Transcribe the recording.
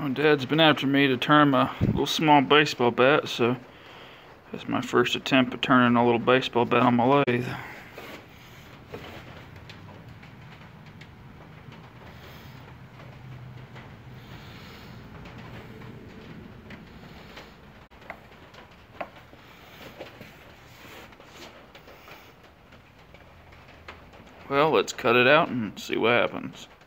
My dad's been after me to turn my little small baseball bat, so that's my first attempt at turning a little baseball bat on my lathe. Well, let's cut it out and see what happens.